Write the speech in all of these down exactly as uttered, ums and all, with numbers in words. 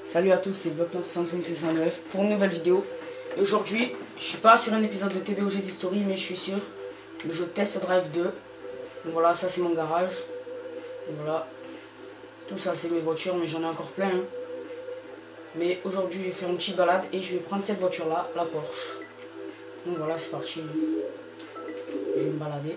Salut à tous, c'est Bloc soixante-cinq six cent neuf pour une nouvelle vidéo. Et aujourd'hui, je suis pas sur un épisode de T B O G d'History, mais je suis sur le jeu Test Drive deux. Donc voilà, ça c'est mon garage. Donc voilà, tout ça c'est mes voitures, mais j'en ai encore plein. Hein. Mais aujourd'hui, je vais faire une petite balade et je vais prendre cette voiture-là, la Porsche. Donc voilà, c'est parti. Je vais me balader.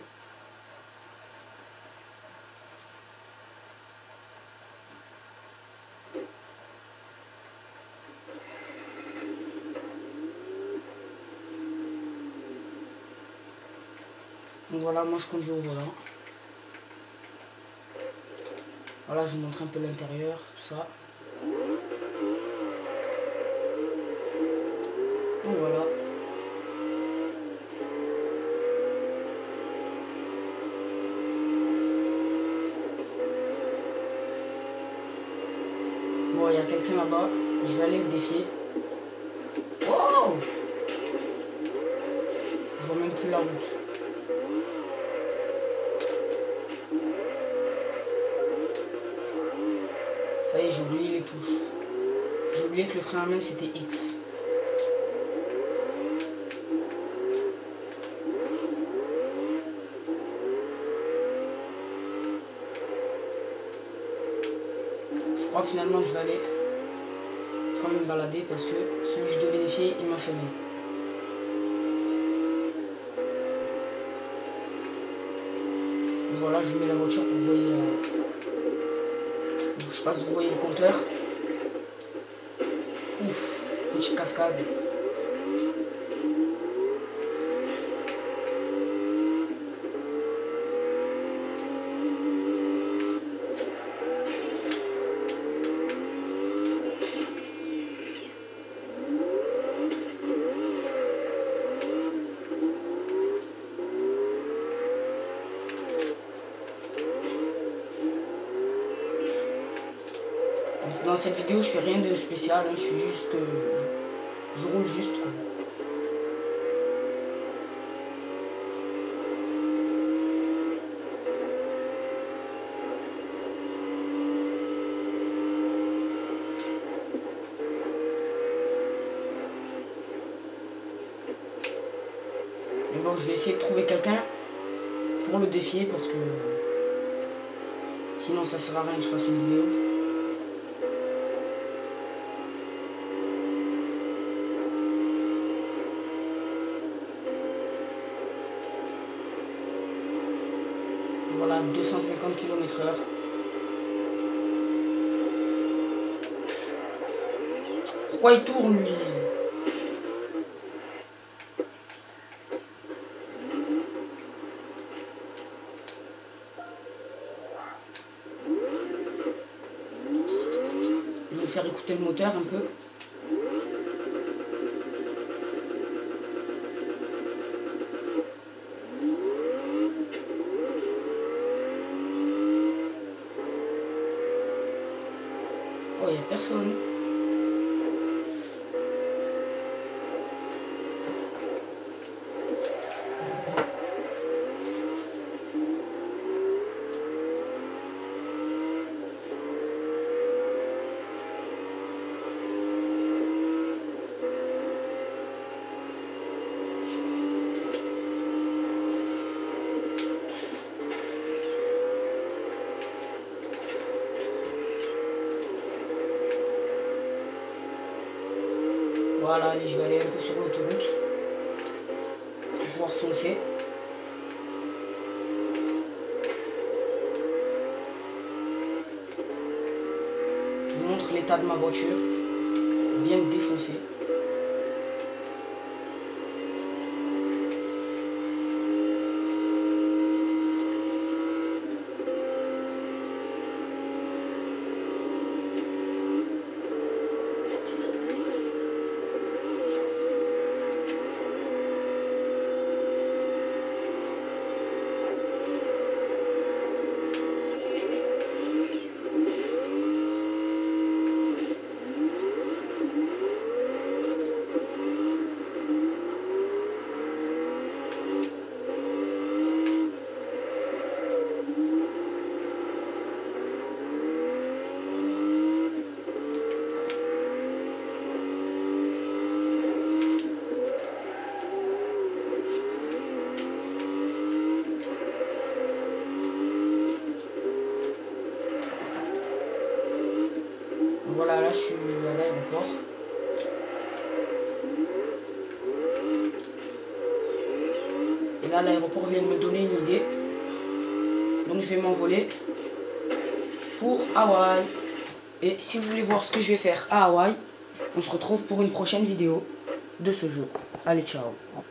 Donc voilà, moi je conduis au volant. Voilà, je vous montre un peu l'intérieur, tout ça. Donc voilà. Bon, il y a quelqu'un là-bas. Je vais aller le défier. Wow! Je vois même plus la route. Ça y est, j'ai oublié les touches. J'ai oublié que le frein à main c'était X. Je crois finalement que je vais aller quand même me balader parce que celui que je devais défier, il m'a sonné. Voilà, je mets la voiture pour que vous voyez la... Je sais pas si vous voyez le compteur. Ouf, petite cascade. Dans cette vidéo, je fais rien de spécial, hein, je suis juste... Euh, je, je roule juste, quoi. Mais bon, je vais essayer de trouver quelqu'un pour le défier, parce que... Sinon, ça sert à rien que je fasse une vidéo. Voilà, deux cent cinquante kilomètres heure. Pourquoi il tourne, lui? Je vais faire écouter le moteur un peu. Oh, il n'y a personne. Voilà, allez, je vais aller un peu sur l'autoroute pour pouvoir foncer. Je vous montre l'état de ma voiture, bien défoncée. Voilà, là je suis à l'aéroport. Et là l'aéroport vient de me donner une idée. Donc je vais m'envoler pour Hawaï. Et si vous voulez voir ce que je vais faire à Hawaï, on se retrouve pour une prochaine vidéo de ce jeu. Allez, ciao.